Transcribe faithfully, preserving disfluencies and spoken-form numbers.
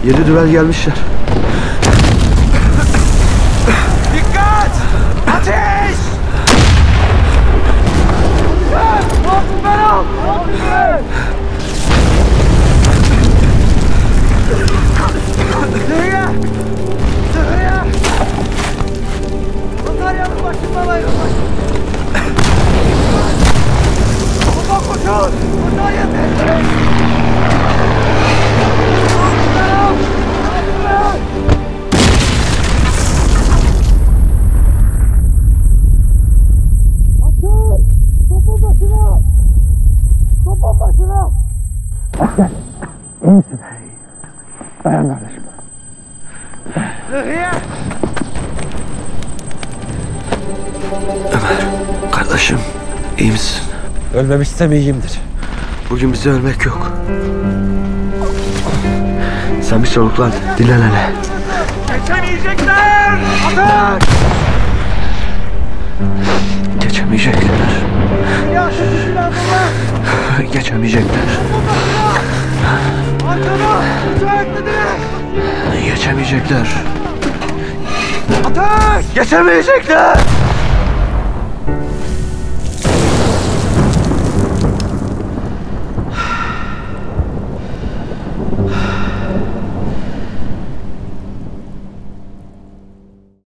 Yedi düvel gelmişler. Dikkat! Ateş! Ben al! Zırhıya! Zırhıya! Antalya'nın başındalayım. Baba koşun! Antalya tezleri! Gel. İyi misin? Dayan kardeşim. Ömer, kardeşim iyi misin? Ölmemişsem iyiyimdir. Bugün bize ölmek yok. Sen bir soluklan, dinlen hele. Geçemeyecekler! Ateş! Geçemeyecekler. Ya şu silahını! Geçemeyecekler. Arkana! Mücahitlediler! Geçemeyecekler. Ateş! Geçemeyecekler.